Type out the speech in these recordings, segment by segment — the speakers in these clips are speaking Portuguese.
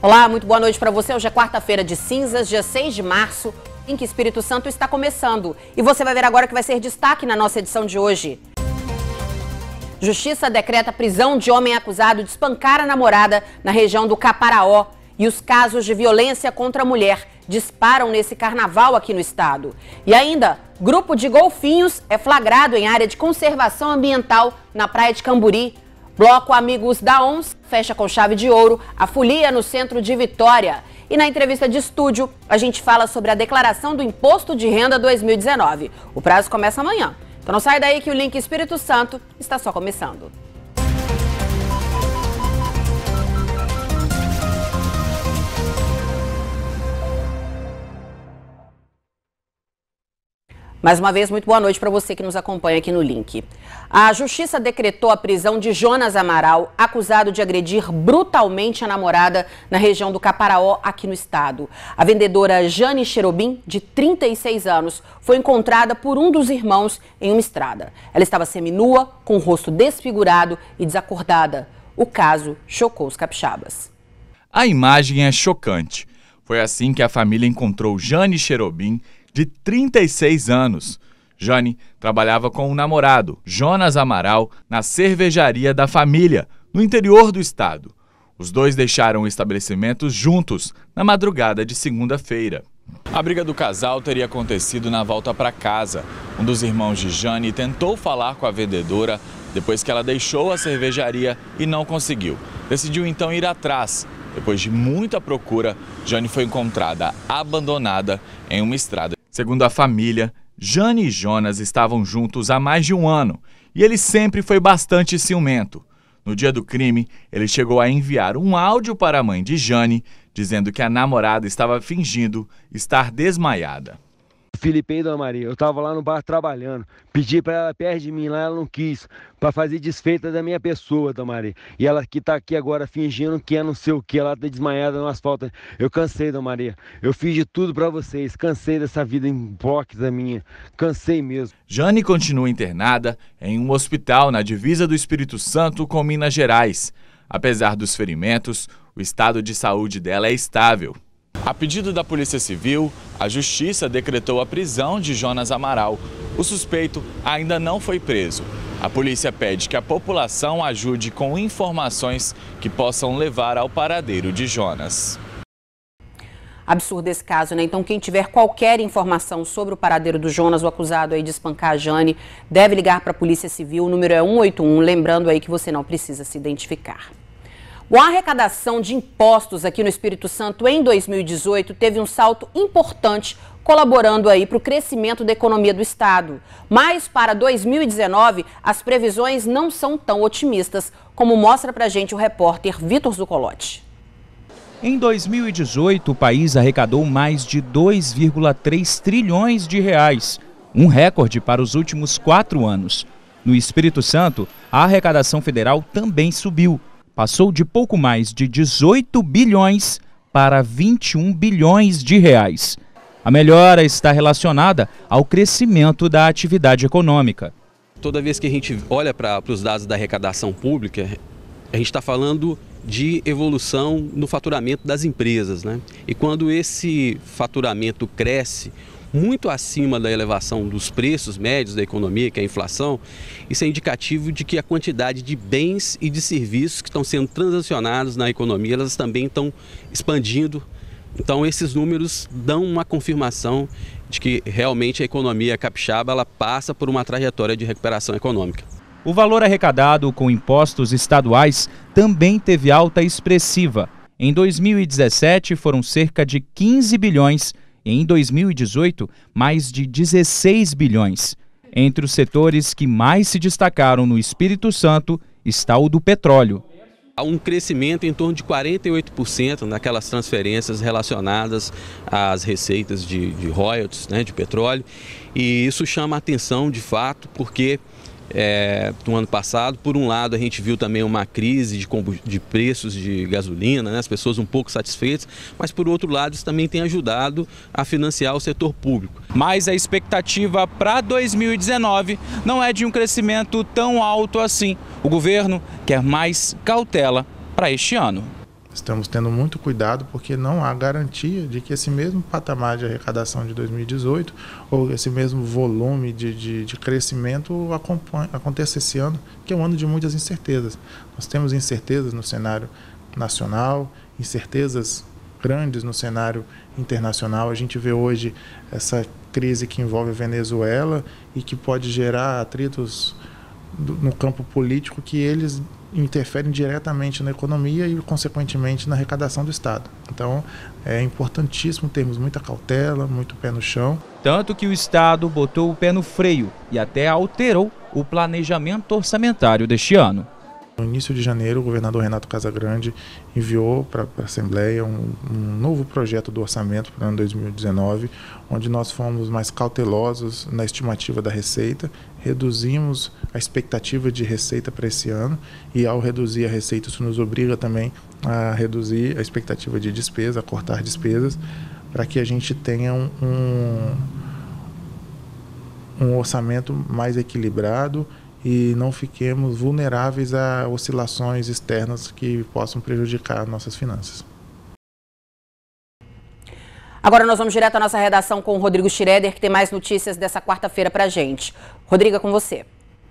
Olá, muito boa noite para você. Hoje é quarta-feira de cinzas, dia 6 de março, em que Espírito Santo está começando. E você vai ver agora que vai ser destaque na nossa edição de hoje. Justiça decreta prisão de homem acusado de espancar a namorada na região do Caparaó. E os casos de violência contra a mulher disparam nesse carnaval aqui no estado. E ainda, grupo de golfinhos é flagrado em área de conservação ambiental na praia de Camburi. Bloco Amigos da ONS fecha com chave de ouro a folia no centro de Vitória. E na entrevista de estúdio, a gente fala sobre a declaração do Imposto de Renda 2019. O prazo começa amanhã. Então não sai daí que o Link Espírito Santo está só começando. Mais uma vez, muito boa noite para você que nos acompanha aqui no Link. A Justiça decretou a prisão de Jonas Amaral, acusado de agredir brutalmente a namorada na região do Caparaó, aqui no estado. A vendedora Jane Cherobim, de 36 anos, foi encontrada por um dos irmãos em uma estrada. Ela estava seminua, com o rosto desfigurado e desacordada. O caso chocou os capixabas. A imagem é chocante. Foi assim que a família encontrou Jane Cherobim, de 36 anos. Jane trabalhava com um namorado, Jonas Amaral, na cervejaria da família, no interior do estado. Os dois deixaram o estabelecimento juntos na madrugada de segunda-feira. A briga do casal teria acontecido na volta para casa. Um dos irmãos de Jane tentou falar com a vendedora depois que ela deixou a cervejaria e não conseguiu. Decidiu então ir atrás. Depois de muita procura, Jane foi encontrada abandonada em uma estrada. Segundo a família, Jane e Jonas estavam juntos há mais de um ano e ele sempre foi bastante ciumento. No dia do crime, ele chegou a enviar um áudio para a mãe de Jane, dizendo que a namorada estava fingindo estar desmaiada. Felipe e Dona Maria, eu tava lá no bar trabalhando, pedi para ela perto de mim lá, ela não quis, para fazer desfeita da minha pessoa, Dona Maria. E ela que tá aqui agora fingindo que é não sei o que, ela tá desmaiada no asfalto. Eu cansei, Dona Maria, eu fiz de tudo para vocês, cansei dessa vida hipócrita minha, cansei mesmo. Jane continua internada em um hospital na divisa do Espírito Santo com Minas Gerais. Apesar dos ferimentos, o estado de saúde dela é estável. A pedido da Polícia Civil, a Justiça decretou a prisão de Jonas Amaral. O suspeito ainda não foi preso. A polícia pede que a população ajude com informações que possam levar ao paradeiro de Jonas. Absurdo esse caso, né? Então quem tiver qualquer informação sobre o paradeiro do Jonas, o acusado aí de espancar a Jane, deve ligar para a Polícia Civil, o número é 181, lembrando aí que você não precisa se identificar. Bom, a arrecadação de impostos aqui no Espírito Santo em 2018 teve um salto importante, colaborando aí para o crescimento da economia do estado. Mas para 2019, as previsões não são tão otimistas, como mostra pra gente o repórter Vitor Zucolotti. Em 2018, o país arrecadou mais de 2,3 trilhões de reais, um recorde para os últimos 4 anos. No Espírito Santo, a arrecadação federal também subiu. Passou de pouco mais de 18 bilhões para 21 bilhões de reais. A melhora está relacionada ao crescimento da atividade econômica. Toda vez que a gente olha para os dados da arrecadação pública, a gente está falando de evolução no faturamento das empresas, né? E quando esse faturamento cresce muito acima da elevação dos preços médios da economia, que é a inflação, isso é indicativo de que a quantidade de bens e de serviços que estão sendo transacionados na economia, elas também estão expandindo. Então esses números dão uma confirmação de que realmente a economia capixaba ela passa por uma trajetória de recuperação econômica. O valor arrecadado com impostos estaduais também teve alta expressiva. Em 2017 foram cerca de 15 bilhões e em 2018, mais de 16 bilhões. Entre os setores que mais se destacaram no Espírito Santo está o do petróleo. Há um crescimento em torno de 48% naquelas transferências relacionadas às receitas de royalties, né, de petróleo. E isso chama a atenção de fato porque no ano passado, por um lado, a gente viu também uma crise de preços de gasolina, né? As pessoas um pouco satisfeitas, mas por outro lado, isso também tem ajudado a financiar o setor público. Mas a expectativa para 2019 não é de um crescimento tão alto assim. O governo quer mais cautela para este ano. Estamos tendo muito cuidado porque não há garantia de que esse mesmo patamar de arrecadação de 2018 ou esse mesmo volume de crescimento aconteça esse ano, que é um ano de muitas incertezas. Nós temos incertezas no cenário nacional, incertezas grandes no cenário internacional. A gente vê hoje essa crise que envolve a Venezuela e que pode gerar atritos no campo político que eles interferem diretamente na economia e, consequentemente, na arrecadação do Estado. Então, é importantíssimo termos muita cautela, muito pé no chão. Tanto que o Estado botou o pé no freio e até alterou o planejamento orçamentário deste ano. No início de janeiro, o governador Renato Casagrande enviou para a Assembleia um novo projeto do orçamento para o ano 2019, onde nós fomos mais cautelosos na estimativa da receita, reduzimos a expectativa de receita para esse ano e, ao reduzir a receita, isso nos obriga também a reduzir a expectativa de despesa, a cortar despesas, para que a gente tenha um orçamento mais equilibrado e não fiquemos vulneráveis a oscilações externas que possam prejudicar nossas finanças. Agora nós vamos direto à nossa redação com o Rodrigo Schroeder, que tem mais notícias dessa quarta-feira pra gente. Rodrigo, é com você.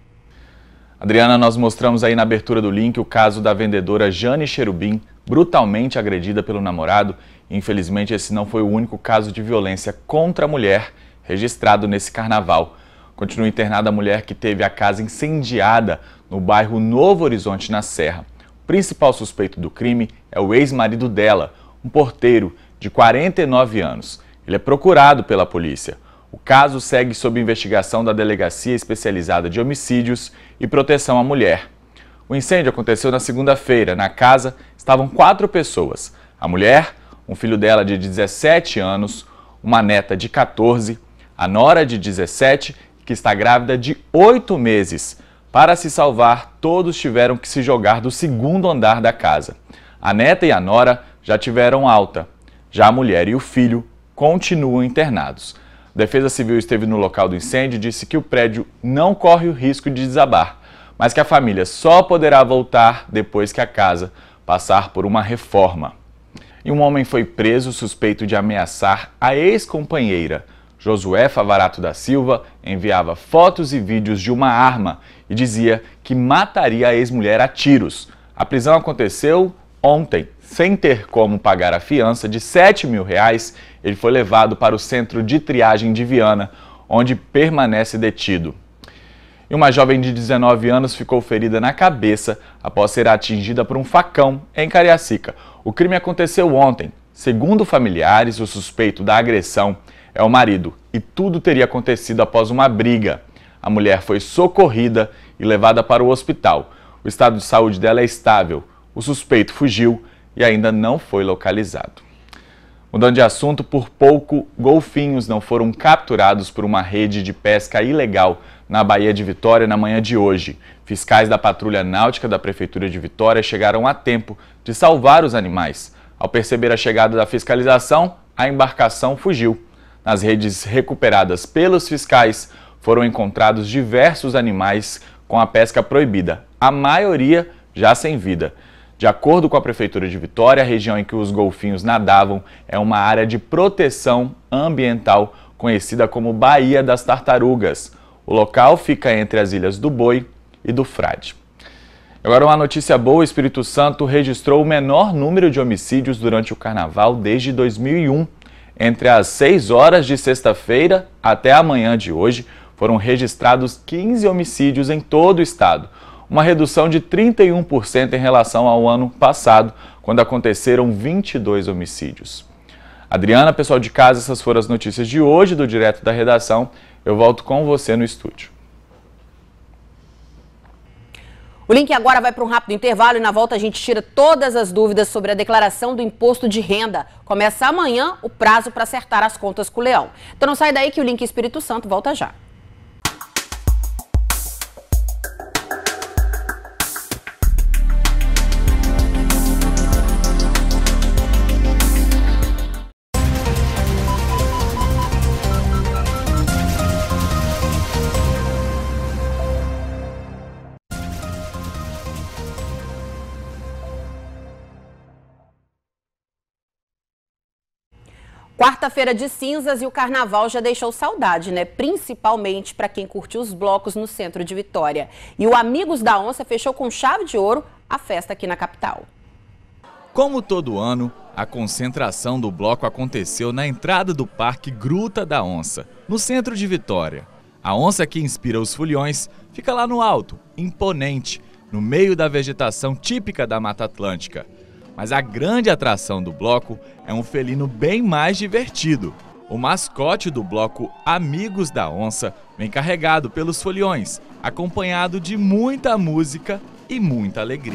Adriana, nós mostramos aí na abertura do link o caso da vendedora Jane Cherubim, brutalmente agredida pelo namorado. Infelizmente, esse não foi o único caso de violência contra a mulher registrado nesse carnaval. Continua internada a mulher que teve a casa incendiada no bairro Novo Horizonte, na Serra. O principal suspeito do crime é o ex-marido dela, um porteiro de 49 anos. Ele é procurado pela polícia. O caso segue sob investigação da Delegacia Especializada de Homicídios e Proteção à Mulher. O incêndio aconteceu na segunda-feira. Na casa estavam 4 pessoas. A mulher, um filho dela de 17 anos, uma neta de 14, a nora de 17, que está grávida de 8 meses. Para se salvar, todos tiveram que se jogar do segundo andar da casa. A neta e a nora já tiveram alta. Já a mulher e o filho continuam internados. A Defesa Civil esteve no local do incêndio e disse que o prédio não corre o risco de desabar, mas que a família só poderá voltar depois que a casa passar por uma reforma. E um homem foi preso suspeito de ameaçar a ex-companheira. Josué Favarato da Silva enviava fotos e vídeos de uma arma e dizia que mataria a ex-mulher a tiros. A prisão aconteceu ontem. Sem ter como pagar a fiança de R$7 mil, ele foi levado para o centro de triagem de Viana, onde permanece detido. E uma jovem de 19 anos ficou ferida na cabeça após ser atingida por um facão em Cariacica. O crime aconteceu ontem. Segundo familiares, o suspeito da agressão é o marido e tudo teria acontecido após uma briga. A mulher foi socorrida e levada para o hospital. O estado de saúde dela é estável. O suspeito fugiu e ainda não foi localizado. Mudando de assunto, por pouco, golfinhos não foram capturados por uma rede de pesca ilegal na Baía de Vitória na manhã de hoje. Fiscais da Patrulha Náutica da Prefeitura de Vitória chegaram a tempo de salvar os animais. Ao perceber a chegada da fiscalização, a embarcação fugiu. Nas redes recuperadas pelos fiscais, foram encontrados diversos animais com a pesca proibida, a maioria já sem vida. De acordo com a Prefeitura de Vitória, a região em que os golfinhos nadavam é uma área de proteção ambiental conhecida como Baía das Tartarugas. O local fica entre as ilhas do Boi e do Frade. Agora uma notícia boa: o Espírito Santo registrou o menor número de homicídios durante o Carnaval desde 2001. Entre as 6 horas de sexta-feira até a manhã de hoje, foram registrados 15 homicídios em todo o estado, uma redução de 31% em relação ao ano passado, quando aconteceram 22 homicídios. Adriana, pessoal de casa, essas foram as notícias de hoje do Direto da Redação. Eu volto com você no estúdio. O link agora vai para um rápido intervalo e na volta a gente tira todas as dúvidas sobre a declaração do imposto de renda. Começa amanhã o prazo para acertar as contas com o Leão. Então não sai daí que o link Espírito Santo volta já. Quarta-feira de cinzas e o carnaval já deixou saudade, né? Principalmente para quem curtiu os blocos no centro de Vitória. E o Amigos da Onça fechou com chave de ouro a festa aqui na capital. Como todo ano, a concentração do bloco aconteceu na entrada do Parque Gruta da Onça, no centro de Vitória. A onça que inspira os foliões fica lá no alto, imponente, no meio da vegetação típica da Mata Atlântica. Mas a grande atração do bloco é um felino bem mais divertido. O mascote do bloco Amigos da Onça vem carregado pelos foliões, acompanhado de muita música e muita alegria.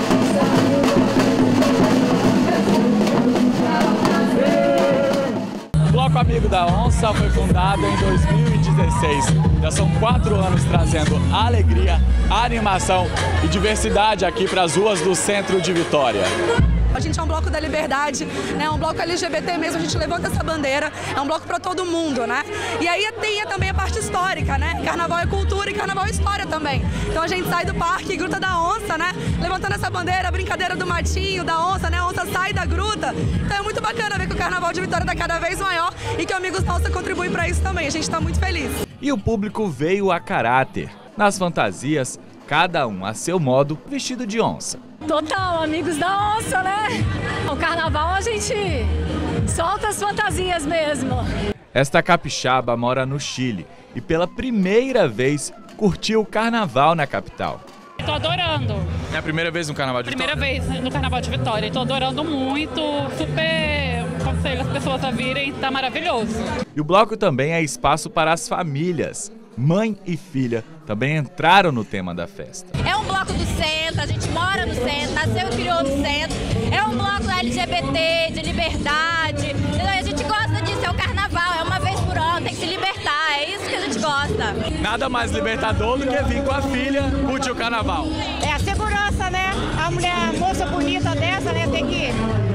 O Bloco Amigo da Onça foi fundado em 2016. Já são 4 anos trazendo alegria, animação e diversidade aqui para as ruas do centro de Vitória. A gente é um bloco da liberdade, né? Um bloco LGBT mesmo, a gente levanta essa bandeira, é um bloco para todo mundo, né? E aí tem também a parte histórica, né? Carnaval é cultura e carnaval é história também. Então a gente sai do parque Gruta da Onça, né? Levantando essa bandeira, a brincadeira do matinho, da onça, né? A onça sai da gruta. Então é muito bacana ver que o carnaval de Vitória está cada vez maior e que o Amigos da Onça contribui para isso também. A gente está muito feliz. E o público veio a caráter. Nas fantasias, cada um a seu modo, vestido de onça. Total, Amigos da Onça, né? O carnaval a gente solta as fantasias mesmo. Esta capixaba mora no Chile e pela primeira vez curtiu o carnaval na capital. Estou adorando. É a primeira vez no carnaval de Vitória? Primeira vez no carnaval de Vitória. Estou adorando muito, super aconselho as pessoas a virem, tá maravilhoso. E o bloco também é espaço para as famílias. Mãe e filha também entraram no tema da festa. É um bloco do centro, a gente mora no centro, nasceu e criou no centro. É um bloco LGBT, de liberdade. A gente gosta disso, é o carnaval, é uma vez por ano, tem que se libertar, é isso que a gente gosta. Nada mais libertador do que vir com a filha curtir o carnaval. É a segurança, né? A mulher, a moça bonita dessa, né, tem que...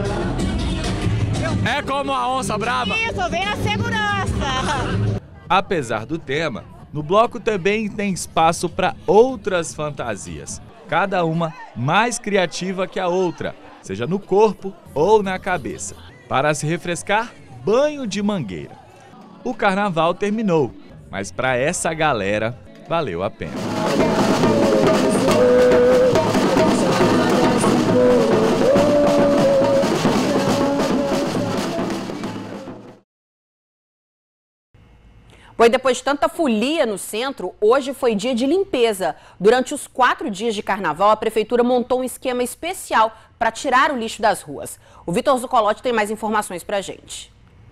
É como a onça brava? Isso, vem a segurança. Apesar do tema, no bloco também tem espaço para outras fantasias, cada uma mais criativa que a outra, seja no corpo ou na cabeça. Para se refrescar, banho de mangueira. O carnaval terminou, mas para essa galera valeu a pena. Pois depois de tanta folia no centro, hoje foi dia de limpeza. Durante os 4 dias de carnaval, a prefeitura montou um esquema especial para tirar o lixo das ruas. O Vitor Zucolotti tem mais informações para a gente.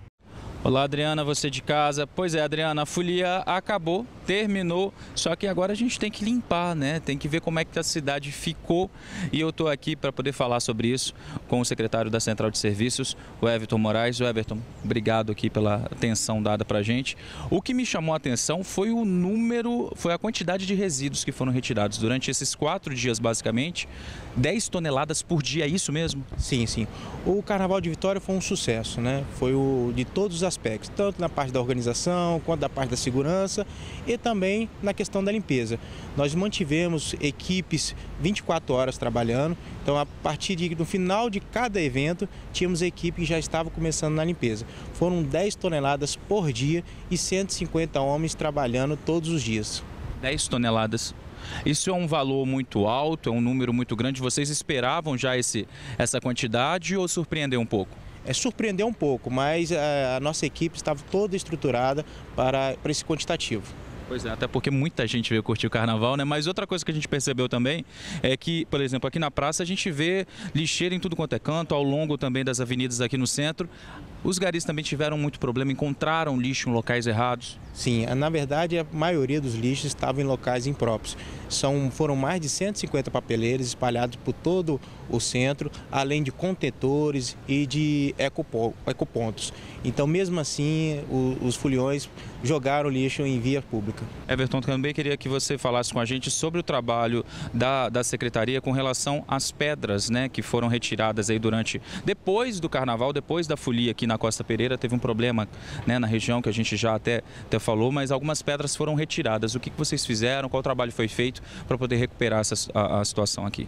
Olá, Adriana, você de casa. Pois é, Adriana, a folia acabou, terminou, só que agora a gente tem que limpar, né? Tem que ver como é que a cidade ficou. E eu estou aqui para poder falar sobre isso com o secretário da Central de Serviços, o Everton Moraes. O Everton, obrigado aqui pela atenção dada para a gente. O que me chamou a atenção foi o número, foi a quantidade de resíduos que foram retirados durante esses 4 dias, basicamente. 10 toneladas por dia, é isso mesmo? Sim, sim. O Carnaval de Vitória foi um sucesso, né? Foi o de todos os aspectos, tanto na parte da organização, quanto da parte da segurança e também na questão da limpeza. Nós mantivemos equipes 24 horas trabalhando, então a partir do final de cada evento, tínhamos equipe que já estava começando na limpeza. Foram 10 toneladas por dia e 150 homens trabalhando todos os dias. 10 toneladas. Isso é um valor muito alto, é um número muito grande. Vocês esperavam já essa quantidade ou surpreendeu um pouco? Surpreendeu um pouco, mas a nossa equipe estava toda estruturada para esse quantitativo. Pois é, até porque muita gente veio curtir o carnaval, né? Mas outra coisa que a gente percebeu também é que, por exemplo, aqui na praça a gente vê lixeira em tudo quanto é canto, ao longo também das avenidas aqui no centro. Os garis também tiveram muito problema, encontraram lixo em locais errados? Sim, na verdade a maioria dos lixos estavam em locais impróprios. Foram mais de 150 papeleiros espalhados por todo o centro, além de contentores e de ecopontos. Então, mesmo assim, os foliões jogaram lixo em via pública. Everton, também queria que você falasse com a gente sobre o trabalho da Secretaria com relação às pedras, né, que foram retiradas aí depois do carnaval, depois da folia aqui na Costa Pereira. Teve um problema, né, na região que a gente já até falou, mas algumas pedras foram retiradas. O que vocês fizeram? Qual trabalho foi feito para poder recuperar a situação aqui?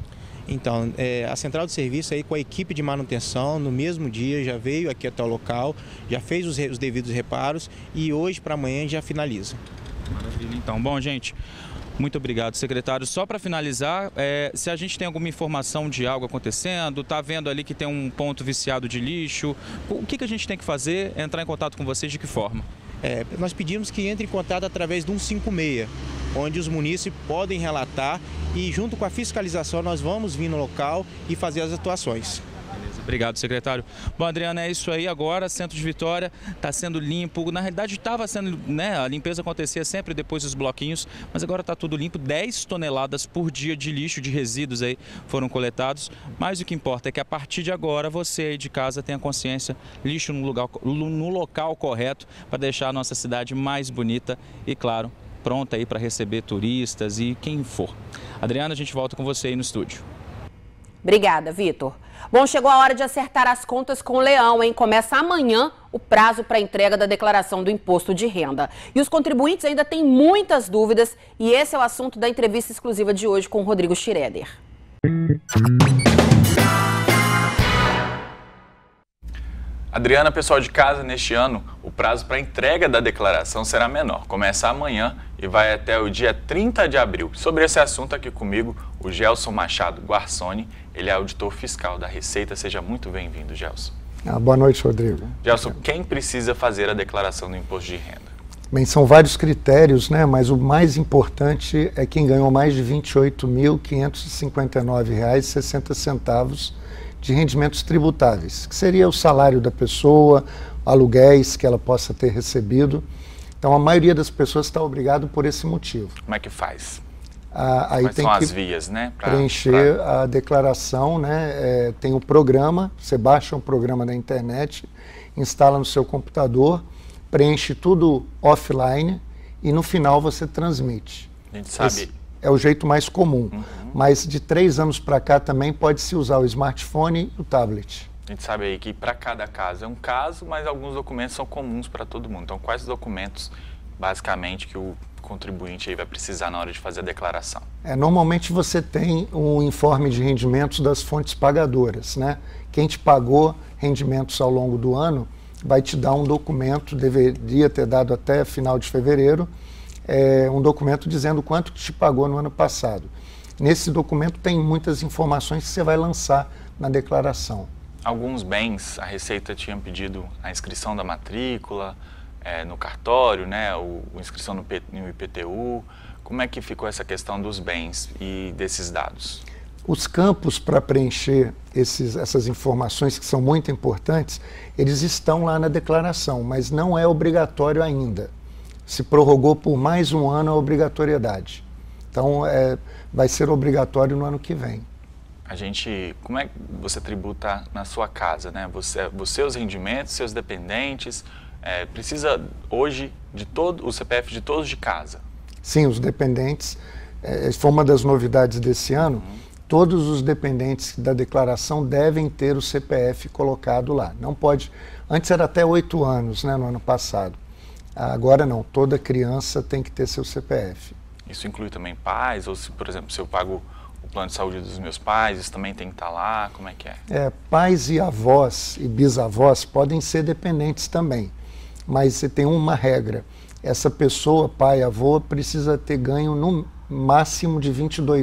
Então, a central de serviço aí com a equipe de manutenção, no mesmo dia, já veio aqui até o local, já fez os devidos reparos e hoje para amanhã já finaliza. Maravilha, então. Bom, gente, muito obrigado, secretário. Só para finalizar, se a gente tem alguma informação de algo acontecendo, está vendo ali que tem um ponto viciado de lixo, o que a gente tem que fazer? Entrar em contato com vocês de que forma? Nós pedimos que entre em contato através do 156, onde os munícipes podem relatar e junto com a fiscalização nós vamos vir no local e fazer as atuações. Beleza, obrigado, secretário. Bom, Adriana, é isso aí agora, Centro de Vitória está sendo limpo, na realidade estava sendo, né, a limpeza acontecia sempre depois dos bloquinhos, mas agora está tudo limpo, 10 toneladas por dia de lixo, de resíduos aí foram coletados, mas o que importa é que a partir de agora você aí de casa tenha consciência, lixo no local correto para deixar a nossa cidade mais bonita e, claro, pronta aí para receber turistas e quem for. Adriana, a gente volta com você aí no estúdio. Obrigada, Vitor. Bom, chegou a hora de acertar as contas com o Leão, hein? Começa amanhã o prazo para entrega da declaração do imposto de renda. E os contribuintes ainda têm muitas dúvidas e esse é o assunto da entrevista exclusiva de hoje com o Rodrigo Schroeder. Adriana, pessoal de casa, neste ano, o prazo para entrega da declaração será menor. Começa amanhã e vai até o dia 30 de abril. Sobre esse assunto aqui comigo, o Gelson Machado Guarçoni, ele é auditor fiscal da Receita. Seja muito bem-vindo, Gelson. Boa noite, Rodrigo. Gelson, quem precisa fazer a declaração do imposto de renda? Bem, são vários critérios, né? Mas o mais importante é quem ganhou mais de R$ 28.559,60 de rendimentos tributáveis, que seria o salário da pessoa, aluguéis que ela possa ter recebido. Então, a maioria das pessoas está obrigado por esse motivo. Como é que faz? Aí Quais tem são que as vias, né? preencher a declaração, né? Tem o programa, você baixa um programa na internet, instala no seu computador, preenche tudo offline e no final você transmite. A gente sabe... Esse é o jeito mais comum, mas de 3 anos para cá também pode-se usar o smartphone e o tablet. A gente sabe aí que para cada caso é um caso, mas alguns documentos são comuns para todo mundo. Então, quais documentos, basicamente, que o contribuinte aí vai precisar na hora de fazer a declaração? Normalmente você tem um informe de rendimentos das fontes pagadoras, né? Quem te pagou rendimentos ao longo do ano vai te dar um documento, deveria ter dado até final de fevereiro, um documento dizendo quanto que te pagou no ano passado. Nesse documento tem muitas informações que você vai lançar na declaração. Alguns bens, a Receita tinha pedido a inscrição da matrícula no cartório, né, a inscrição no IPTU. Como é que ficou essa questão dos bens e desses dados? Os campos para preencher essas informações que são muito importantes, eles estão lá na declaração, mas não é obrigatório ainda. Se prorrogou por mais um ano a obrigatoriedade. Então, vai ser obrigatório no ano que vem. Como é que você tributa na sua casa, né? Seus rendimentos, seus dependentes, precisa hoje de o CPF de todos de casa? Sim, os dependentes, foi uma das novidades desse ano, todos os dependentes da declaração devem ter o CPF colocado lá. Não pode, antes era até 8 anos, né, no ano passado. Agora não, toda criança tem que ter seu CPF. Isso inclui também pais? Ou, se, por exemplo, se eu pago o plano de saúde dos meus pais, isso também tem que estar lá? Como é que é? Pais e avós e bisavós podem ser dependentes também, mas você tem uma regra. Essa pessoa, pai, avô, precisa ter ganho no máximo de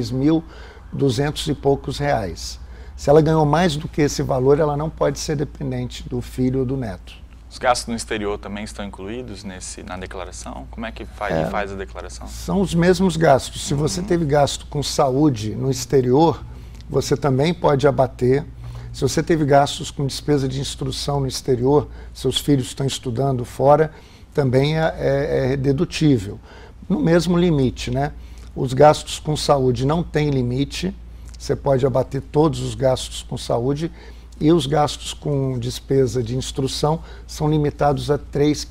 22.200 e poucos reais. Se ela ganhou mais do que esse valor, ela não pode ser dependente do filho ou do neto. Os gastos no exterior também estão incluídos na declaração? Como é que faz a declaração? São os mesmos gastos. Se você teve gasto com saúde no exterior, você também pode abater. Se você teve gastos com despesa de instrução no exterior, seus filhos estão estudando fora, também é dedutível. No mesmo limite, né? Os gastos com saúde não têm limite, você pode abater todos os gastos com saúde, e os gastos com despesa de instrução são limitados a R$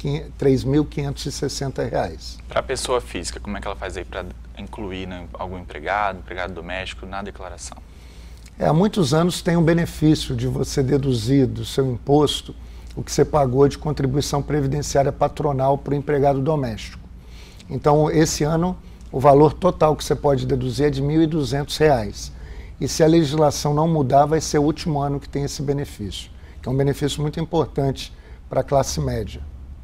3.560. Para a pessoa física, como é que ela faz aí para incluir, né, algum empregado doméstico na declaração? Há muitos anos tem um benefício de você deduzir do seu imposto o que você pagou de contribuição previdenciária patronal para o empregado doméstico. Então, esse ano, o valor total que você pode deduzir é de R$ 1.200. e se a legislação não mudar, vai ser o último ano que tem esse benefício, que é um benefício muito importante para a classe média.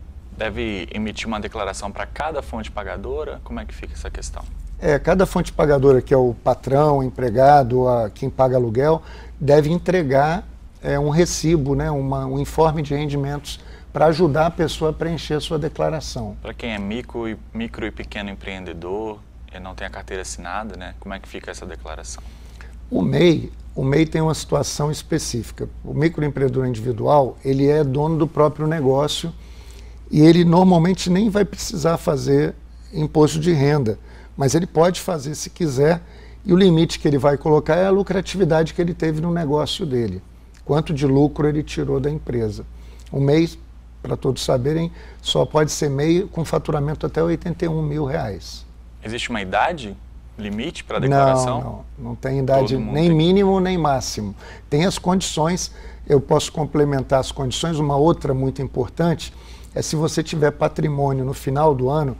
Deve emitir uma declaração para cada fonte pagadora? Como é que fica essa questão? Cada fonte pagadora, que é o patrão, o empregado, quem paga aluguel, deve entregar um recibo, né, um informe de rendimentos para ajudar a pessoa a preencher a sua declaração. Para quem é micro e pequeno empreendedor e não tem a carteira assinada, né, como é que fica essa declaração? O MEI tem uma situação específica. O microempreendedor individual, ele é dono do próprio negócio e ele normalmente nem vai precisar fazer imposto de renda, mas ele pode fazer se quiser, e o limite que ele vai colocar é a lucratividade que ele teve no negócio dele, quanto de lucro ele tirou da empresa. O MEI, para todos saberem, só pode ser MEI com faturamento até R$81 mil. Existe uma idade limite para a declaração? Não tem idade nem mínimo nem máximo. Tem as condições, eu posso complementar as condições. Uma outra muito importante é se você tiver patrimônio no final do ano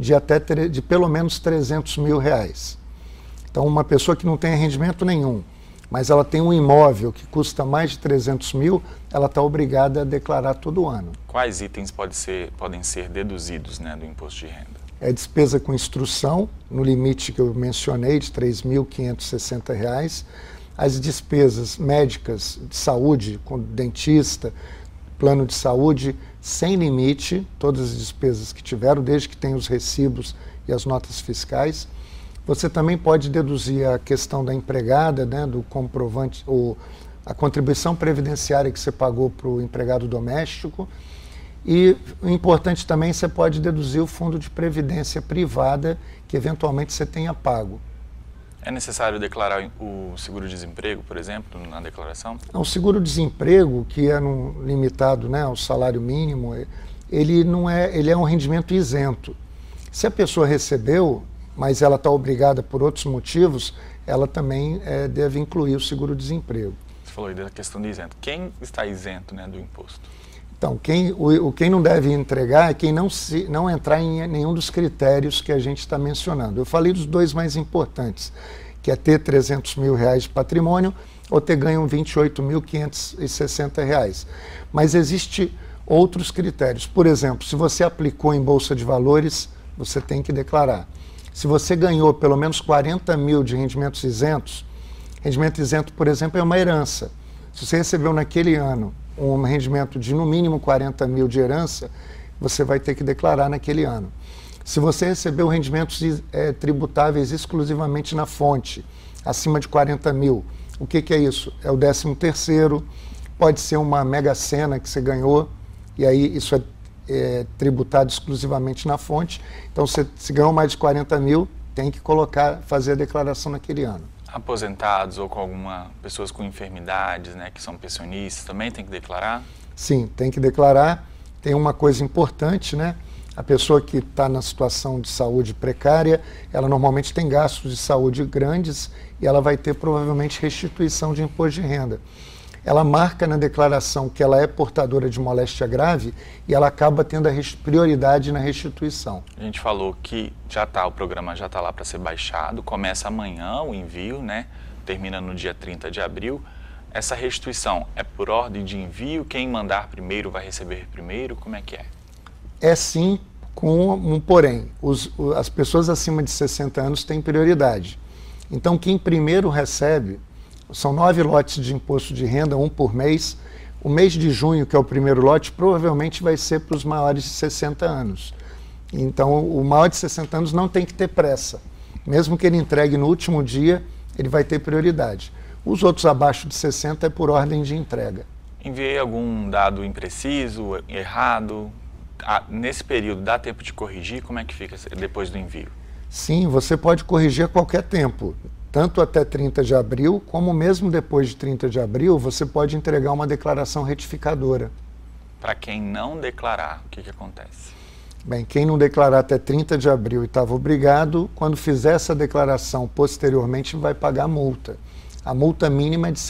de pelo menos R$300 mil. Então, uma pessoa que não tem rendimento nenhum, mas ela tem um imóvel que custa mais de 300 mil, ela está obrigada a declarar todo ano. Quais itens podem ser deduzidos, né, do imposto de renda? É despesa com instrução, no limite que eu mencionei, de R$ 3.560. As despesas médicas de saúde, com dentista, plano de saúde, sem limite, todas as despesas que tiveram, desde que tenha os recibos e as notas fiscais. Você também pode deduzir a questão da empregada, né, do comprovante, a contribuição previdenciária que você pagou para o empregado doméstico. E o importante também, você pode deduzir o fundo de previdência privada que eventualmente você tenha pago. É necessário declarar o seguro-desemprego, por exemplo, na declaração? O seguro-desemprego, que é limitado, né, ao salário mínimo, ele é um rendimento isento. Se a pessoa recebeu, mas ela está obrigada por outros motivos, ela também deve incluir o seguro-desemprego. Você falou aí da questão de isento. Quem está isento, né, do imposto? Então, quem não deve entregar é quem não entrar em nenhum dos critérios que a gente está mencionando. Eu falei dos dois mais importantes, que é ter R$300 mil de patrimônio ou ter ganho R$ 28.560. Mas existem outros critérios. Por exemplo, se você aplicou em Bolsa de Valores, você tem que declarar. Se você ganhou pelo menos 40 mil de rendimentos isentos, rendimento isento, por exemplo, é uma herança. Se você recebeu naquele ano um rendimento de no mínimo 40 mil de herança, você vai ter que declarar naquele ano. Se você recebeu rendimentos tributáveis exclusivamente na fonte, acima de 40 mil, o que é isso? É o 13º, pode ser uma mega-sena que você ganhou, e aí isso é tributado exclusivamente na fonte. Então, se ganhou mais de 40 mil, tem que fazer a declaração naquele ano. Aposentados ou com pessoas com enfermidades, né, que são pensionistas, também tem que declarar? Sim, tem que declarar. Tem uma coisa importante, né? A pessoa que está na situação de saúde precária, ela normalmente tem gastos de saúde grandes e ela vai ter provavelmente restituição de imposto de renda. Ela marca na declaração que ela é portadora de moléstia grave e ela acaba tendo a prioridade na restituição. A gente falou que o programa já está lá para ser baixado, começa amanhã o envio, né? Termina no dia 30 de abril. Essa restituição é por ordem de envio? Quem mandar primeiro vai receber primeiro? Como é que é? É sim, com um porém. As pessoas acima de 60 anos têm prioridade. Então, quem primeiro recebe, são 9 lotes de imposto de renda, um por mês. O mês de junho, que é o primeiro lote, provavelmente vai ser para os maiores de 60 anos. Então, o maior de 60 anos não tem que ter pressa. Mesmo que ele entregue no último dia, ele vai ter prioridade. Os outros abaixo de 60 é por ordem de entrega. Enviei algum dado impreciso, errado? Nesse período, dá tempo de corrigir? Como é que fica depois do envio? Sim, você pode corrigir a qualquer tempo. Tanto até 30 de abril, como mesmo depois de 30 de abril, você pode entregar uma declaração retificadora. Para quem não declarar, o que acontece? Bem, quem não declarar até 30 de abril e estava obrigado, quando fizer essa declaração posteriormente, vai pagar multa. A multa mínima é de R$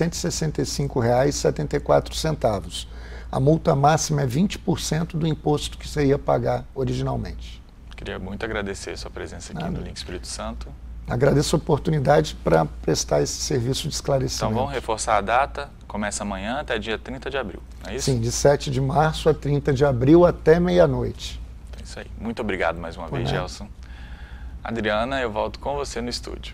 165,74. A multa máxima é 20% do imposto que você ia pagar originalmente. Queria muito agradecer a sua presença aqui no Link Espírito Santo. Agradeço a oportunidade para prestar esse serviço de esclarecimento. Então vamos reforçar a data, começa amanhã até dia 30 de abril, não é isso? Sim, de 7 de março a 30 de abril até meia-noite. É isso aí. Muito obrigado mais uma vez, Gelson. Adriana, eu volto com você no estúdio.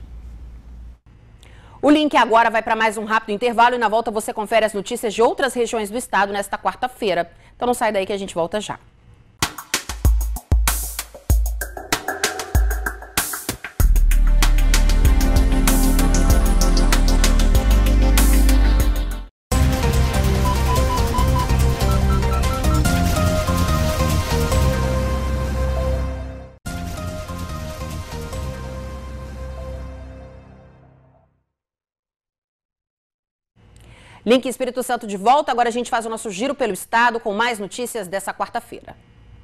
O link agora vai para mais um rápido intervalo e na volta você confere as notícias de outras regiões do estado nesta quarta-feira. Então não sai daí que a gente volta já. Link Espírito Santo de volta, agora a gente faz o nosso giro pelo estado com mais notícias dessa quarta-feira.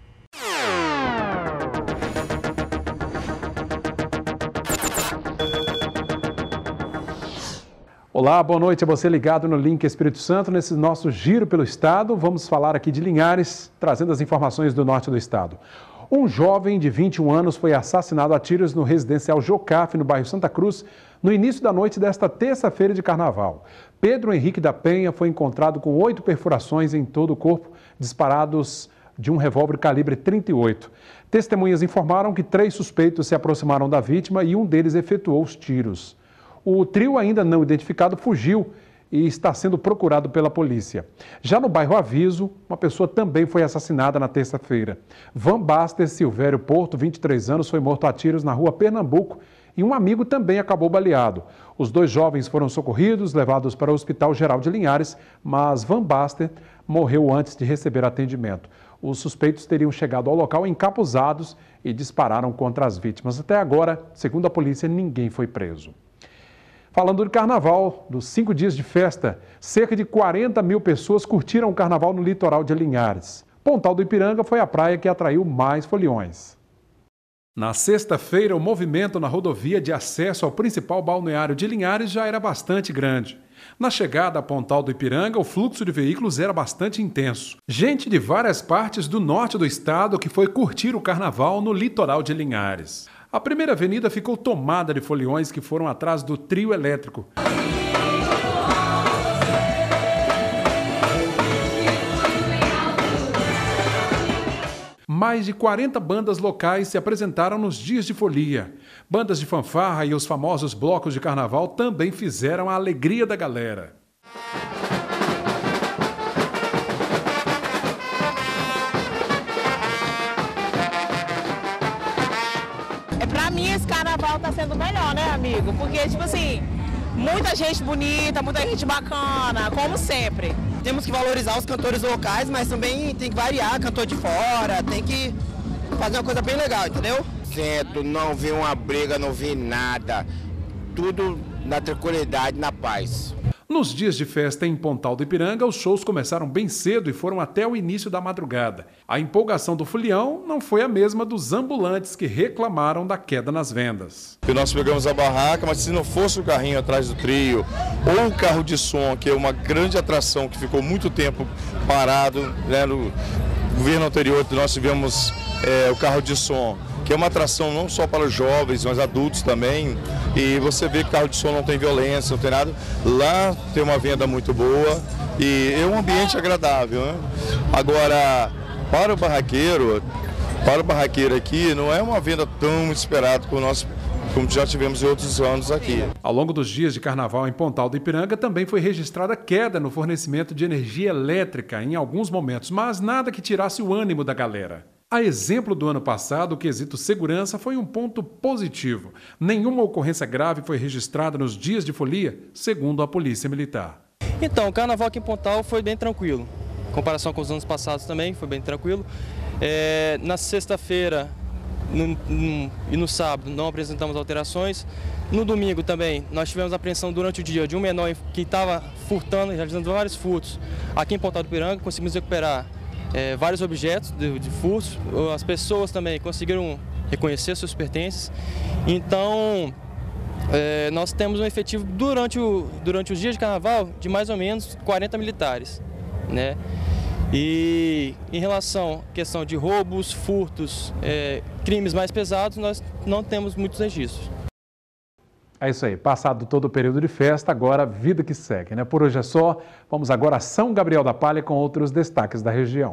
Olá, boa noite a você ligado no Link Espírito Santo. Nesse nosso giro pelo estado, vamos falar aqui de Linhares, trazendo as informações do norte do estado. Um jovem de 21 anos foi assassinado a tiros no residencial Jocafe, no bairro Santa Cruz, no início da noite desta terça-feira de carnaval. Pedro Henrique da Penha foi encontrado com 8 perfurações em todo o corpo, disparados de um revólver calibre 38. Testemunhas informaram que 3 suspeitos se aproximaram da vítima e um deles efetuou os tiros. O trio ainda não identificado fugiu e está sendo procurado pela polícia. Já no bairro Aviso, uma pessoa também foi assassinada na terça-feira. Van Baster Silvério Porto, 23 anos, foi morto a tiros na rua Pernambuco e um amigo também acabou baleado. Os 2 jovens foram socorridos, levados para o Hospital Geral de Linhares, mas Van Baster morreu antes de receber atendimento. Os suspeitos teriam chegado ao local encapuzados e dispararam contra as vítimas. Até agora, segundo a polícia, ninguém foi preso. Falando do carnaval, dos 5 dias de festa, cerca de 40 mil pessoas curtiram o carnaval no litoral de Linhares. Pontal do Ipiranga foi a praia que atraiu mais foliões. Na sexta-feira, o movimento na rodovia de acesso ao principal balneário de Linhares já era bastante grande. Na chegada a Pontal do Ipiranga, o fluxo de veículos era bastante intenso. Gente de várias partes do norte do estado que foi curtir o carnaval no litoral de Linhares. A primeira avenida ficou tomada de foliões que foram atrás do trio elétrico. Mais de 40 bandas locais se apresentaram nos dias de folia. Bandas de fanfarra e os famosos blocos de carnaval também fizeram a alegria da galera. Pra mim esse carnaval tá sendo melhor, né, amigo? Porque, tipo assim, muita gente bonita, muita gente bacana, como sempre. Temos que valorizar os cantores locais, mas também tem que variar, cantor de fora, tem que fazer uma coisa bem legal, entendeu? Certo, não vi uma briga, não vi nada. Tudo na tranquilidade, na paz. Nos dias de festa em Pontal do Ipiranga, os shows começaram bem cedo e foram até o início da madrugada. A empolgação do folião não foi a mesma dos ambulantes que reclamaram da queda nas vendas. Nós pegamos a barraca, mas se não fosse o carrinho atrás do trio, ou o carro de som, que é uma grande atração que ficou muito tempo parado, né, no governo anterior nós tivemos o carro de som, que é uma atração não só para os jovens, mas adultos também. E você vê que carro de som não tem violência, não tem nada. Lá tem uma venda muito boa e é um ambiente agradável, né? Agora, para o barraqueiro aqui, não é uma venda tão esperada como já tivemos em outros anos aqui. Ao longo dos dias de carnaval em Pontal do Ipiranga também foi registrada queda no fornecimento de energia elétrica em alguns momentos, mas nada que tirasse o ânimo da galera. A exemplo do ano passado, o quesito segurança foi um ponto positivo. Nenhuma ocorrência grave foi registrada nos dias de folia, segundo a Polícia Militar. Então, o carnaval aqui em Pontal foi bem tranquilo. Em comparação com os anos passados também, foi bem tranquilo. Na sexta-feira e no sábado não apresentamos alterações. No domingo também nós tivemos apreensão durante o dia de um menor que estava furtando, realizando vários furtos. Aqui em Pontal do Ipiranga conseguimos recuperar vários objetos de furtos. As pessoas também conseguiram reconhecer seus pertences. Então, nós temos um efetivo durante os dias de carnaval de mais ou menos 40 militares, né? E em relação à questão de roubos, furtos, crimes mais pesados, nós não temos muitos registros. É isso aí, passado todo o período de festa, agora vida que segue, né? Por hoje é só, vamos agora a São Gabriel da Palha com outros destaques da região.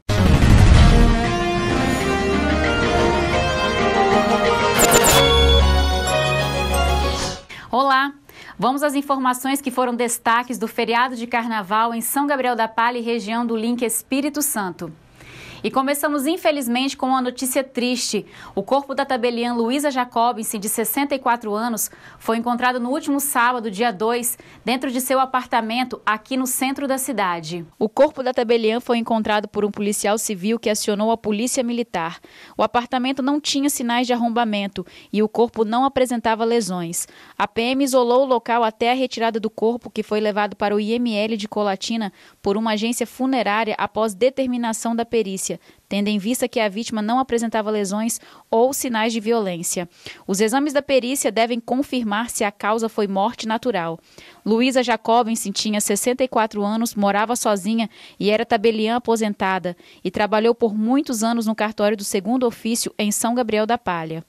Olá, vamos às informações que foram destaques do feriado de carnaval em São Gabriel da Palha e região do Link Espírito Santo. E começamos, infelizmente, com uma notícia triste. O corpo da tabeliã Luísa Jacobsen, de 64 anos, foi encontrado no último sábado, dia 2, dentro de seu apartamento aqui no centro da cidade. O corpo da tabeliã foi encontrado por um policial civil que acionou a polícia militar. O apartamento não tinha sinais de arrombamento e o corpo não apresentava lesões. A PM isolou o local até a retirada do corpo, que foi levado para o IML de Colatina por uma agência funerária após determinação da perícia, tendo em vista que a vítima não apresentava lesões ou sinais de violência. Os exames da perícia devem confirmar se a causa foi morte natural. Luísa Jacobsen tinha 64 anos, morava sozinha e era tabeliã aposentada e trabalhou por muitos anos no cartório do 2º ofício em São Gabriel da Palha.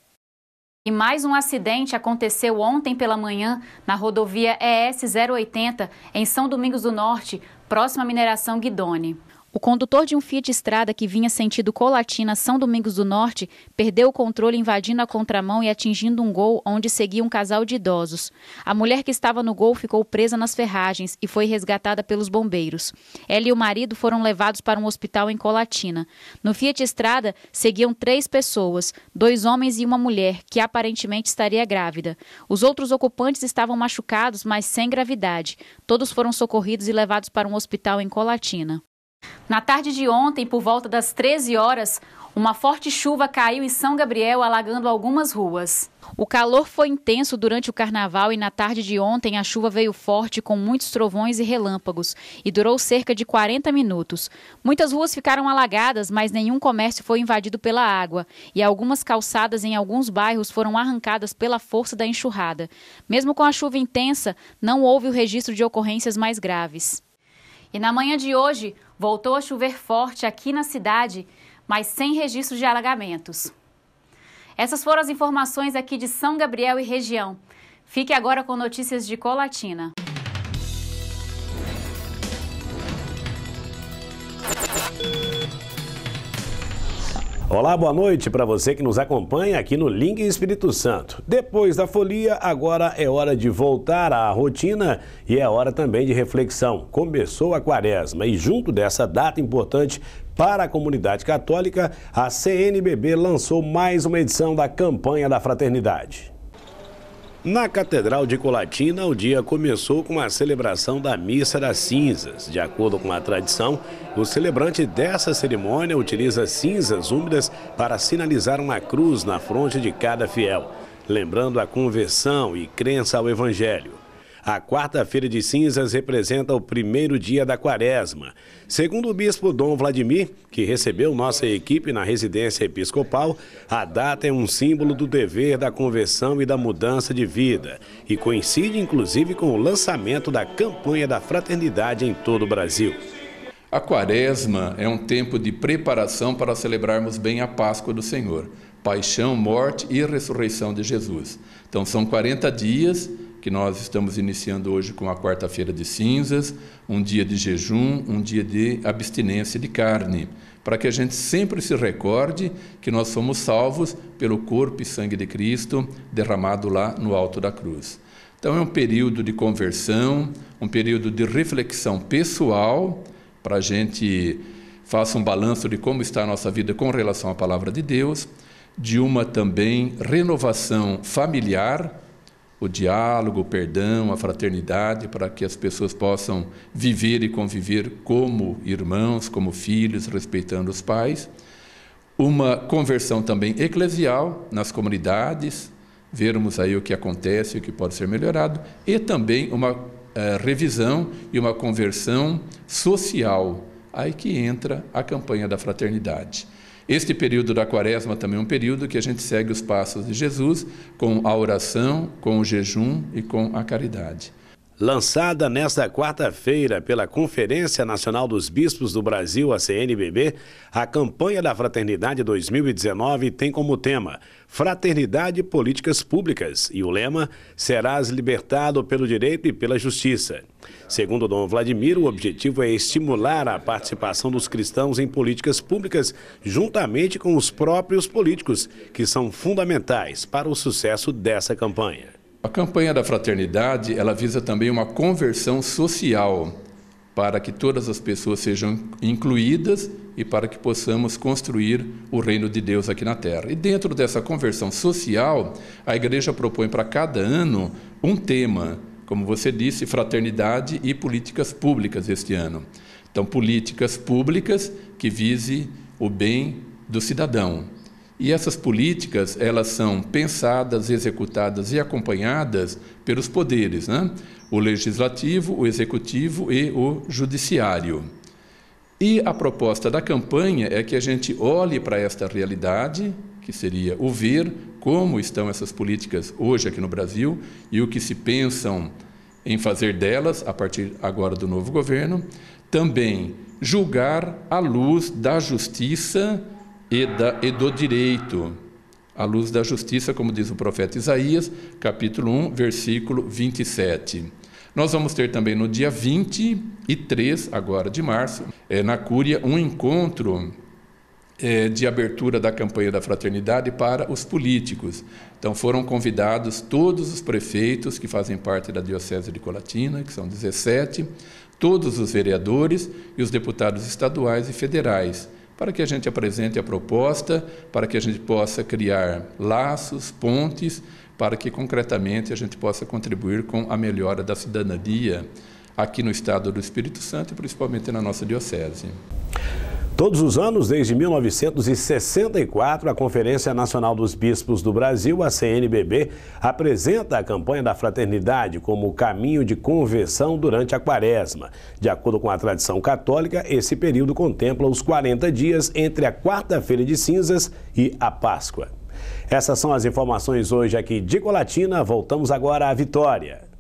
E mais um acidente aconteceu ontem pela manhã na rodovia ES 080 em São Domingos do Norte, próxima à mineração Guidoni. O condutor de um Fiat Strada que vinha sentido Colatina, São Domingos do Norte, perdeu o controle invadindo a contramão e atingindo um Gol onde seguia um casal de idosos. A mulher que estava no Gol ficou presa nas ferragens e foi resgatada pelos bombeiros. Ela e o marido foram levados para um hospital em Colatina. No Fiat Strada seguiam 3 pessoas, 2 homens e uma mulher, que aparentemente estaria grávida. Os outros ocupantes estavam machucados, mas sem gravidade. Todos foram socorridos e levados para um hospital em Colatina. Na tarde de ontem, por volta das 13 horas, uma forte chuva caiu em São Gabriel, alagando algumas ruas. O calor foi intenso durante o carnaval e na tarde de ontem a chuva veio forte com muitos trovões e relâmpagos e durou cerca de 40 minutos. Muitas ruas ficaram alagadas, mas nenhum comércio foi invadido pela água e algumas calçadas em alguns bairros foram arrancadas pela força da enxurrada. Mesmo com a chuva intensa, não houve o registro de ocorrências mais graves. E na manhã de hoje, voltou a chover forte aqui na cidade, mas sem registro de alagamentos. Essas foram as informações aqui de São Gabriel e região. Fique agora com notícias de Colatina. Olá, boa noite para você que nos acompanha aqui no Link Espírito Santo. Depois da folia, agora é hora de voltar à rotina e é hora também de reflexão. Começou a Quaresma e junto dessa data importante para a comunidade católica, a CNBB lançou mais uma edição da Campanha da Fraternidade. Na Catedral de Colatina, o dia começou com a celebração da Missa das Cinzas. De acordo com a tradição, o celebrante dessa cerimônia utiliza cinzas úmidas para sinalizar uma cruz na fronte de cada fiel, lembrando a conversão e crença ao Evangelho. A quarta-feira de cinzas representa o primeiro dia da Quaresma. Segundo o bispo Dom Vladimir, que recebeu nossa equipe na residência episcopal, a data é um símbolo do dever da conversão e da mudança de vida e coincide inclusive com o lançamento da Campanha da Fraternidade em todo o Brasil. A Quaresma é um tempo de preparação para celebrarmos bem a Páscoa do Senhor, paixão, morte e ressurreição de Jesus. Então são 40 dias que nós estamos iniciando hoje com a quarta-feira de cinzas, um dia de jejum, um dia de abstinência de carne, para que a gente sempre se recorde que nós somos salvos pelo corpo e sangue de Cristo derramado lá no alto da cruz. Então é um período de conversão, um período de reflexão pessoal, para a gente faça um balanço de como está a nossa vida com relação à palavra de Deus, de uma também renovação familiar, o diálogo, o perdão, a fraternidade, para que as pessoas possam viver e conviver como irmãos, como filhos, respeitando os pais. Uma conversão também eclesial nas comunidades, vermos aí o que acontece, o que pode ser melhorado, e também uma revisão e uma conversão social, aí que entra a campanha da fraternidade. Este período da Quaresma também é um período que a gente segue os passos de Jesus com a oração, com o jejum e com a caridade. Lançada nesta quarta-feira pela Conferência Nacional dos Bispos do Brasil, a CNBB, a campanha da Fraternidade 2019 tem como tema Fraternidade e Políticas Públicas e o lema Serás libertado pelo direito e pela justiça. Segundo Dom Vladimir, o objetivo é estimular a participação dos cristãos em políticas públicas juntamente com os próprios políticos, que são fundamentais para o sucesso dessa campanha. A campanha da fraternidade, ela visa também uma conversão social, para que todas as pessoas sejam incluídas e para que possamos construir o reino de Deus aqui na Terra. E dentro dessa conversão social, a Igreja propõe para cada ano um tema, como você disse, fraternidade e políticas públicas este ano. Então, políticas públicas que vise o bem do cidadão. E essas políticas, elas são pensadas, executadas e acompanhadas pelos poderes, né? O legislativo, o executivo e o judiciário. E a proposta da campanha é que a gente olhe para esta realidade, que seria o ver como estão essas políticas hoje aqui no Brasil e o que se pensam em fazer delas a partir agora do novo governo. Também julgar à luz da justiça e do direito, à luz da justiça, como diz o profeta Isaías, capítulo 1, versículo 27. Nós vamos ter também no dia 23, agora de março, na Cúria, um encontro de abertura da campanha da fraternidade para os políticos. Então foram convidados todos os prefeitos que fazem parte da Diocese de Colatina, que são 17, todos os vereadores e os deputados estaduais e federais, para que a gente apresente a proposta, para que a gente possa criar laços, pontes, para que concretamente a gente possa contribuir com a melhora da cidadania aqui no estado do Espírito Santo e principalmente na nossa diocese. Todos os anos, desde 1964, a Conferência Nacional dos Bispos do Brasil, a CNBB, apresenta a campanha da fraternidade como caminho de conversão durante a Quaresma. De acordo com a tradição católica, esse período contempla os 40 dias entre a quarta-feira de cinzas e a Páscoa. Essas são as informações hoje aqui de Colatina. Voltamos agora à Vitória.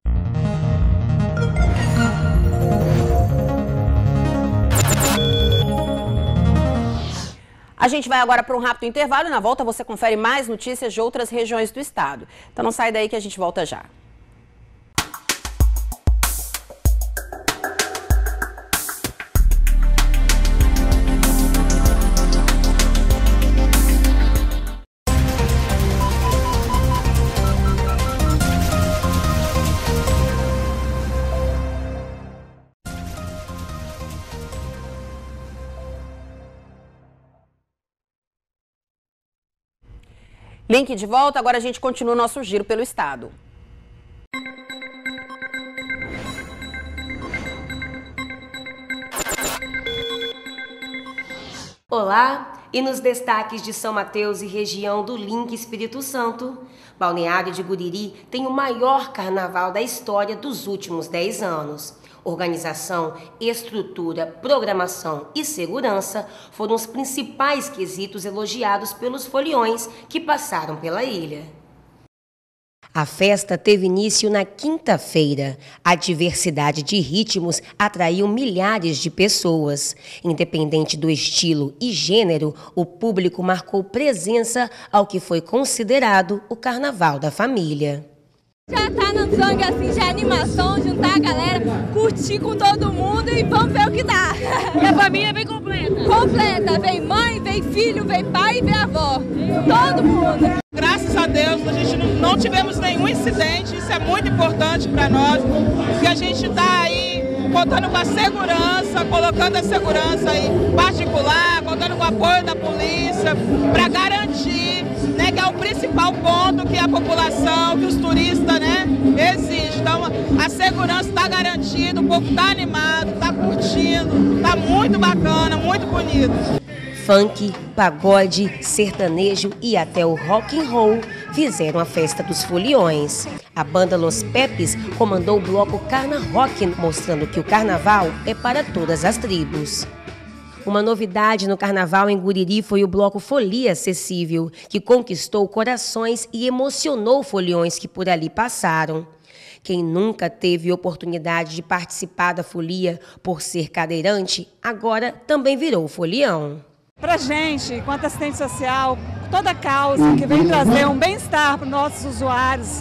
A gente vai agora para um rápido intervalo e na volta você confere mais notícias de outras regiões do estado. Então não sai daí que a gente volta já. Link de volta, agora a gente continua o nosso giro pelo estado. Olá, e nos destaques de São Mateus e região do Link Espírito Santo, Balneário de Guriri tem o maior carnaval da história dos últimos 10 anos. Organização, estrutura, programação e segurança foram os principais quesitos elogiados pelos foliões que passaram pela ilha. A festa teve início na quinta-feira. A diversidade de ritmos atraiu milhares de pessoas. Independente do estilo e gênero, o público marcou presença ao que foi considerado o Carnaval da Família. Já tá no sangue assim, já animação, juntar a galera, curtir com todo mundo e vamos ver o que dá. E a família vem completa? Completa, vem mãe, vem filho, vem pai e vem avó, todo mundo. Graças a Deus a gente não tivemos nenhum incidente, isso é muito importante para nós, porque a gente está aí contando com a segurança, colocando a segurança aí particular, contando com o apoio da polícia, para garantir, né, que é o principal ponto que a população, que os turistas, né, exigem. Então a segurança está garantida, o povo está animado, está curtindo, está muito bacana, muito bonito. Funk, pagode, sertanejo e até o rock and roll fizeram a festa dos foliões. A banda Los Pepes comandou o bloco Carna Rock, mostrando que o carnaval é para todas as tribos. Uma novidade no carnaval em Guriri foi o bloco Folia Acessível, que conquistou corações e emocionou foliões que por ali passaram. Quem nunca teve oportunidade de participar da folia por ser cadeirante, agora também virou folião. Pra gente, enquanto assistente social, toda causa que vem trazer um bem-estar para os nossos usuários,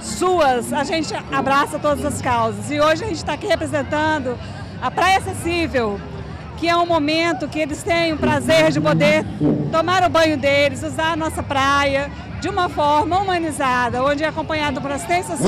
a gente abraça todas as causas. E hoje a gente está aqui representando a Praia Acessível, que é um momento que eles têm o prazer de poder tomar o banho deles, usar a nossa praia de uma forma humanizada, onde é acompanhado por assistente social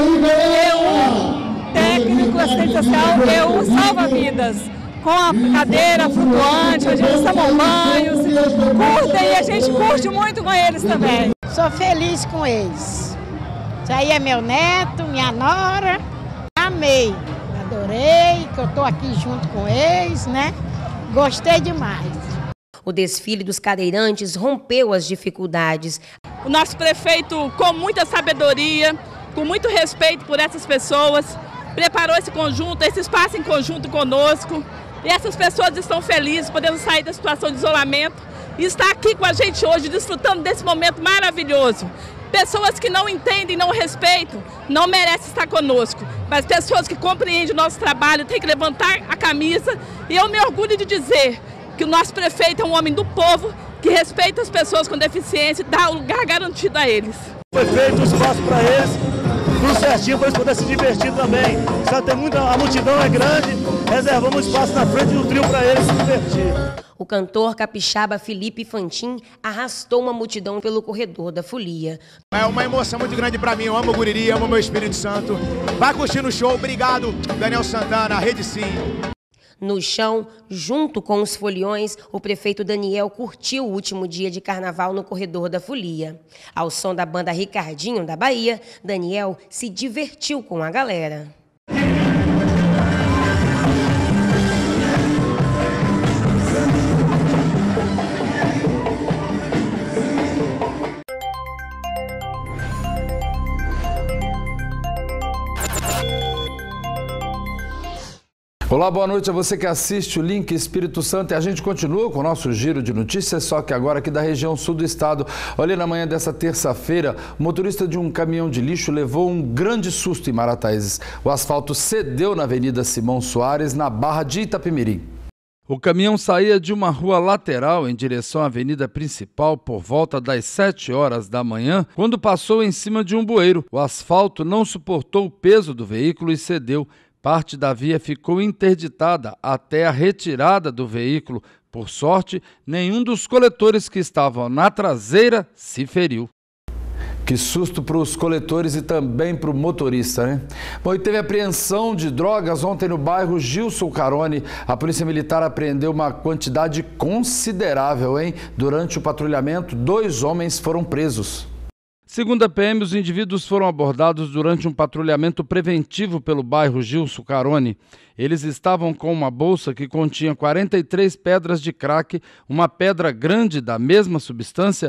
e um técnico assistente social e um salva-vidas, com a cadeira flutuante, onde eles tomam banhos, curtem e a gente curte muito com eles também. Sou feliz com eles. Isso aí é meu neto, minha nora. Amei, adorei, que eu estou aqui junto com eles, né? Gostei demais. O desfile dos cadeirantes rompeu as dificuldades. O nosso prefeito, com muita sabedoria, com muito respeito por essas pessoas, preparou esse conjunto, esse espaço em conjunto conosco. E essas pessoas estão felizes, podendo sair da situação de isolamento e estar aqui com a gente hoje, desfrutando desse momento maravilhoso. Pessoas que não entendem, não respeitam, não merecem estar conosco. Mas pessoas que compreendem o nosso trabalho têm que levantar a camisa. E eu me orgulho de dizer que o nosso prefeito é um homem do povo, que respeita as pessoas com deficiência e dá o lugar garantido a eles. Foi feito um espaço para eles, tudo certinho para eles poderem se divertir também. Já tem a multidão é grande, reservamos espaço na frente do trio para eles se divertir. O cantor capixaba Felipe Fantin arrastou uma multidão pelo corredor da folia. É uma emoção muito grande para mim, eu amo o Guriri, amo o meu Espírito Santo. Vai curtindo o show, obrigado, Daniel Santana, Rede Sim. No chão, junto com os foliões, o prefeito Daniel curtiu o último dia de carnaval no corredor da folia. Ao som da banda Ricardinho da Bahia, Daniel se divertiu com a galera. Olá, boa noite a você que assiste o Link Espírito Santo e a gente continua com o nosso giro de notícias, só que agora aqui da região sul do estado. Olha, na manhã dessa terça-feira, o motorista de um caminhão de lixo levou um grande susto em Marataízes. O asfalto cedeu na Avenida Simão Soares, na Barra de Itapemirim. O caminhão saía de uma rua lateral em direção à avenida principal por volta das 7 horas da manhã, quando passou em cima de um bueiro. O asfalto não suportou o peso do veículo e cedeu. Parte da via ficou interditada até a retirada do veículo. Por sorte, nenhum dos coletores que estavam na traseira se feriu. Que susto para os coletores e também para o motorista, né? Bom, e teve apreensão de drogas ontem no bairro Gilson Carone. A Polícia Militar apreendeu uma quantidade considerável, hein? Durante o patrulhamento, 2 homens foram presos. Segundo a PM, os indivíduos foram abordados durante um patrulhamento preventivo pelo bairro Gilson Carone. Eles estavam com uma bolsa que continha 43 pedras de crack, uma pedra grande da mesma substância,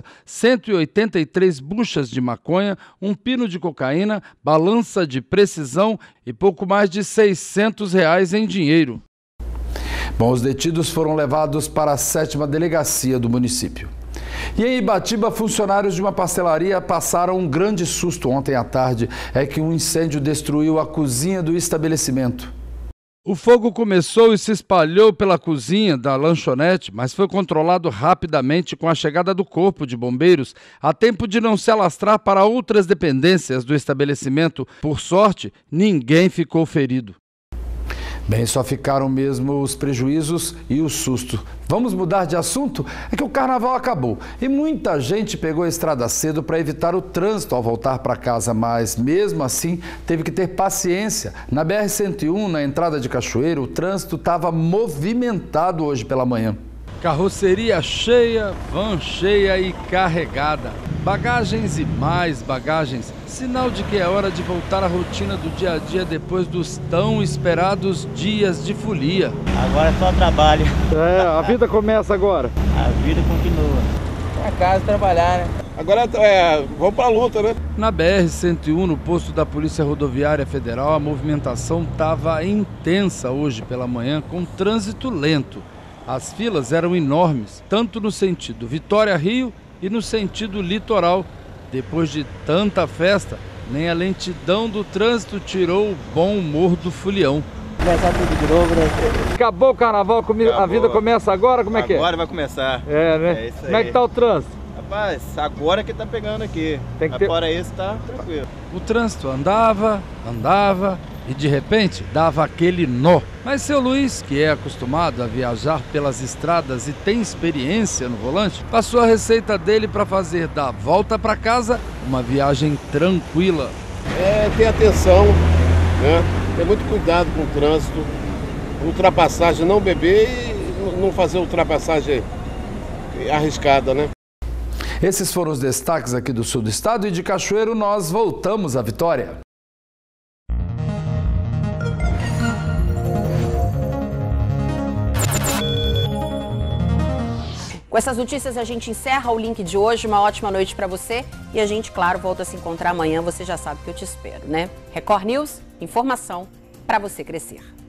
183 buchas de maconha, um pino de cocaína, balança de precisão e pouco mais de R$600 em dinheiro. Bom, os detidos foram levados para a 7ª delegacia do município. E em Ibatiba, funcionários de uma pastelaria passaram um grande susto ontem à tarde. É que um incêndio destruiu a cozinha do estabelecimento. O fogo começou e se espalhou pela cozinha da lanchonete, mas foi controlado rapidamente com a chegada do corpo de bombeiros, a tempo de não se alastrar para outras dependências do estabelecimento. Por sorte, ninguém ficou ferido. Bem, só ficaram mesmo os prejuízos e o susto. Vamos mudar de assunto? É que o carnaval acabou e muita gente pegou a estrada cedo para evitar o trânsito ao voltar para casa, mas mesmo assim teve que ter paciência. Na BR-101, na entrada de Cachoeiro, o trânsito estava movimentado hoje pela manhã. Carroceria cheia, van cheia e carregada. Bagagens e mais bagagens. Sinal de que é hora de voltar à rotina do dia a dia depois dos tão esperados dias de folia. Agora é só trabalho. A vida começa agora. A vida continua. Pra casa trabalhar, né? Agora vamos pra luta, né? Na BR-101, no posto da Polícia Rodoviária Federal, a movimentação estava intensa hoje pela manhã, com trânsito lento. As filas eram enormes, tanto no sentido Vitória-Rio e no sentido litoral. Depois de tanta festa, Nem a lentidão do trânsito tirou o bom humor do Fulião. Começar tudo de novo, né? Acabou o carnaval, a vida começa agora? Como é que é? Agora vai começar. É, né? É isso aí. Como é que tá o trânsito? Rapaz, agora que tá pegando aqui. Tem que ter... Fora isso, tá tranquilo. O trânsito andava e de repente dava aquele nó. Mas seu Luiz, que é acostumado a viajar pelas estradas e tem experiência no volante, passou a receita dele para fazer da volta para casa uma viagem tranquila. Ter atenção, né? Ter muito cuidado com o trânsito, ultrapassagem, não beber e não fazer ultrapassagem arriscada, né? Esses foram os destaques aqui do sul do estado e de Cachoeiro nós voltamos à Vitória. Com essas notícias a gente encerra o link de hoje. Uma ótima noite para você e a gente, claro, volta a se encontrar amanhã. Você já sabe que eu te espero, né? Record News, informação para você crescer.